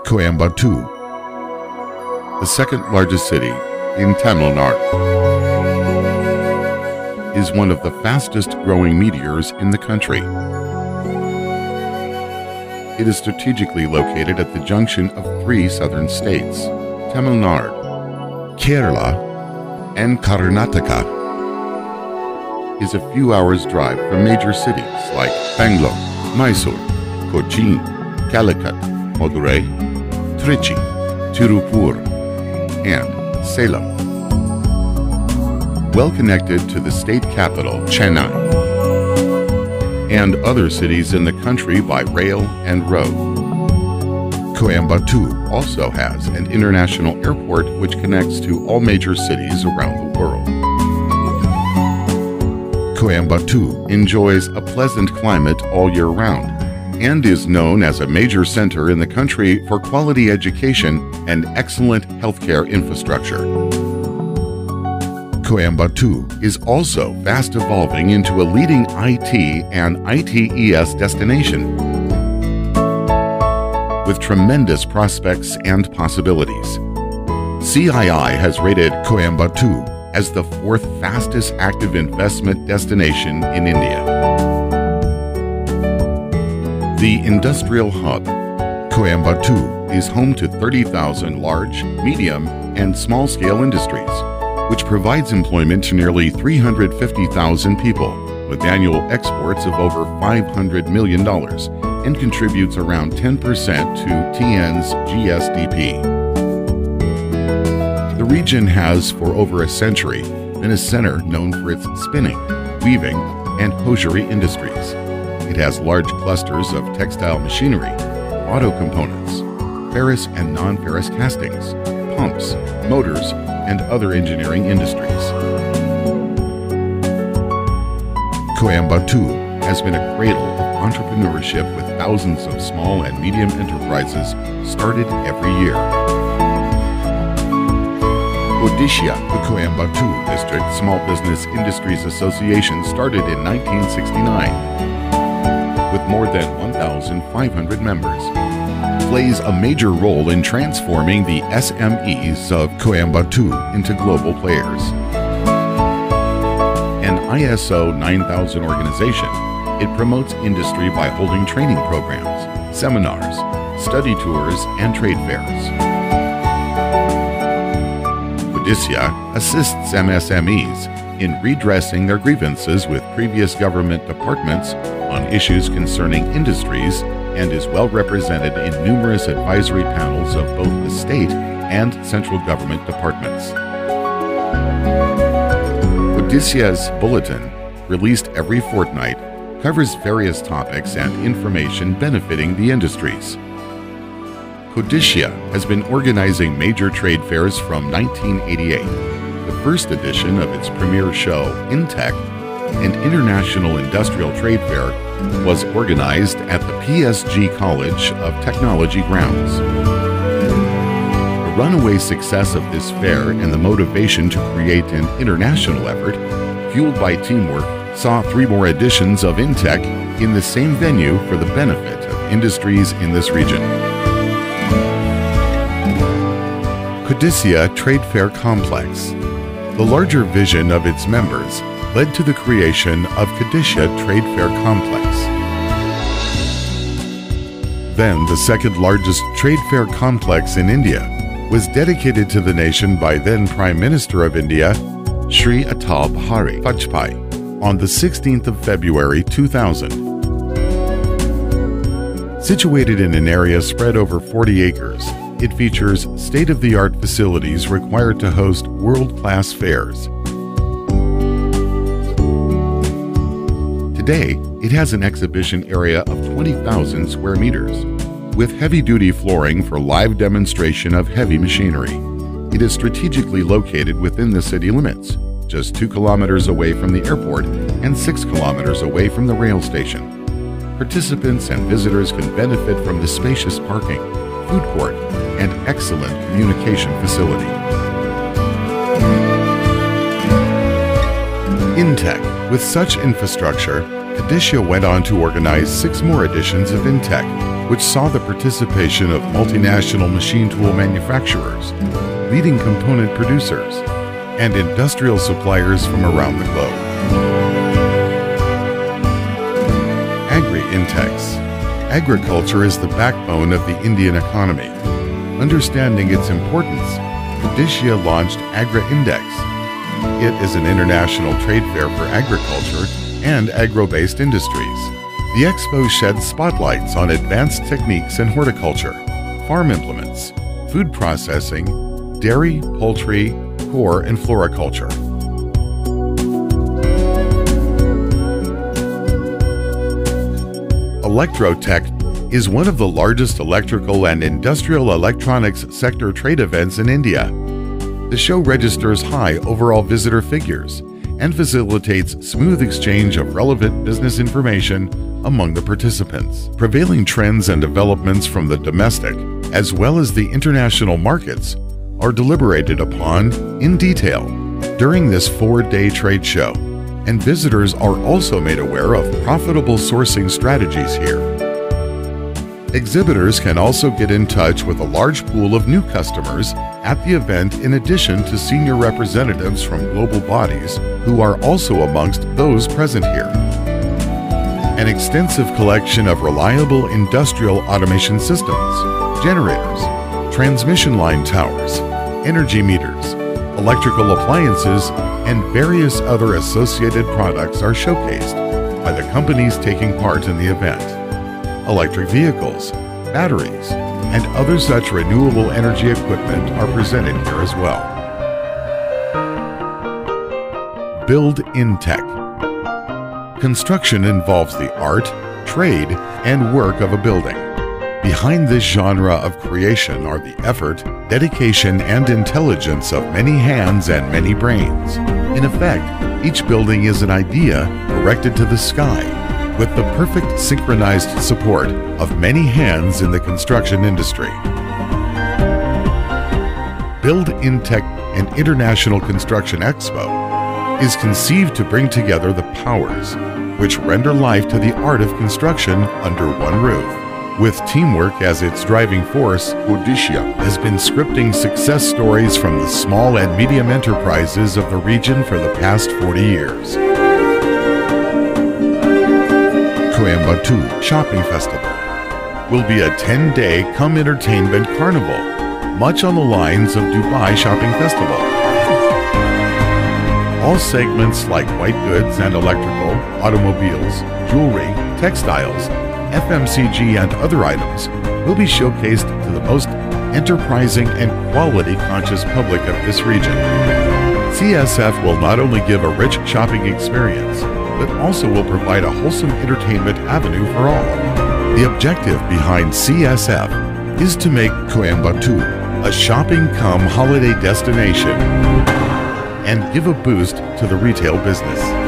Coimbatore, the second largest city in Tamil Nadu, is one of the fastest growing meteors in the country. It is strategically located at the junction of three southern states, Tamil Nadu, Kerala, and Karnataka. Is a few hours' drive from major cities like Bangalore, Mysore, Cochin, Calicut, Madurai, Trichy, Tirupur, and Salem. Well connected to the state capital, Chennai, and other cities in the country by rail and road. Coimbatore also has an international airport which connects to all major cities around the world. Coimbatore enjoys a pleasant climate all year round and is known as a major center in the country for quality education and excellent healthcare infrastructure. Coimbatore is also fast evolving into a leading IT and ITES destination with tremendous prospects and possibilities. CII has rated Coimbatore as the fourth fastest active investment destination in India. The industrial hub, Coimbatore, is home to 30,000 large, medium, and small-scale industries, which provides employment to nearly 350,000 people, with annual exports of over $500 million, and contributes around 10% to TN's GSDP. The region has, for over a century, been a center known for its spinning, weaving, and hosiery industries. It has large clusters of textile machinery, auto components, ferrous and non-ferrous castings, pumps, motors, and other engineering industries. Coimbatore has been a cradle of entrepreneurship with thousands of small and medium enterprises started every year. Odisha, the Coimbatore District Small Business Industries Association, started in 1969 with more than 1,500 members. Plays a major role in transforming the SMEs of Coimbatore into global players. An ISO 9000 organization, it promotes industry by holding training programs, seminars, study tours, and trade fairs. Odisha assists MSMEs in redressing their grievances with previous government departments on issues concerning industries and is well represented in numerous advisory panels of both the state and central government departments. Odisha's bulletin, released every fortnight, covers various topics and information benefiting the industries. Odisha has been organizing major trade fairs from 1988. The first edition of its premier show, INTEC, an International Industrial Trade Fair, was organized at the PSG College of Technology grounds. The runaway success of this fair and the motivation to create an international effort, fueled by teamwork, saw 3 more editions of INTEC in the same venue for the benefit of industries in this region. Odisha Trade Fair Complex. The larger vision of its members led to the creation of Odisha Trade Fair Complex. Then the second largest trade fair complex in India was dedicated to the nation by then Prime Minister of India, Shri Atal Bihari Vajpayee, on the 16th of February 2000. Situated in an area spread over 40 acres, it features state-of-the-art facilities required to host world-class fairs. Today, it has an exhibition area of 20,000 square meters, with heavy-duty flooring for live demonstration of heavy machinery. It is strategically located within the city limits, just 2 kilometers away from the airport and 6 kilometers away from the rail station. Participants and visitors can benefit from the spacious parking, food court, and excellent communication facility. INTEC. With such infrastructure, Odisha went on to organize 6 more editions of INTEC, which saw the participation of multinational machine tool manufacturers, leading component producers, and industrial suppliers from around the globe. Agri-Intex. Agriculture is the backbone of the Indian economy. Understanding its importance, Codisha launched Agri-Index. It is an international trade fair for agriculture and agro-based industries. The expo sheds spotlights on advanced techniques in horticulture, farm implements, food processing, dairy, poultry, core, and floriculture. Electrotech is one of the largest electrical and industrial electronics sector trade events in India. The show registers high overall visitor figures and facilitates smooth exchange of relevant business information among the participants. Prevailing trends and developments from the domestic as well as the international markets are deliberated upon in detail during this 4-day trade show, and visitors are also made aware of profitable sourcing strategies here. Exhibitors can also get in touch with a large pool of new customers at the event, in addition to senior representatives from global bodies who are also amongst those present here. An extensive collection of reliable industrial automation systems, generators, transmission line towers, energy meters, electrical appliances, and various other associated products are showcased by the companies taking part in the event. Electric vehicles, batteries, and other such renewable energy equipment are presented here as well. Build-In-Tech. Construction involves the art, trade, and work of a building. Behind this genre of creation are the effort, dedication, and intelligence of many hands and many brains. In effect, each building is an idea erected to the sky, with the perfect synchronized support of many hands in the construction industry. Build-In-Tech, an international construction expo, is conceived to bring together the powers which render life to the art of construction under one roof. With teamwork as its driving force, Codisha has been scripting success stories from the small and medium enterprises of the region for the past 40 years. Coimbatore Shopping Festival will be a 10-day come-entertainment carnival, much on the lines of Dubai Shopping Festival. All segments like white goods and electrical, automobiles, jewelry, textiles, FMCG, and other items will be showcased to the most enterprising and quality-conscious public of this region. CSF will not only give a rich shopping experience, but also will provide a wholesome entertainment avenue for all. The objective behind CSF is to make Coimbatore a shopping-cum-holiday destination and give a boost to the retail business.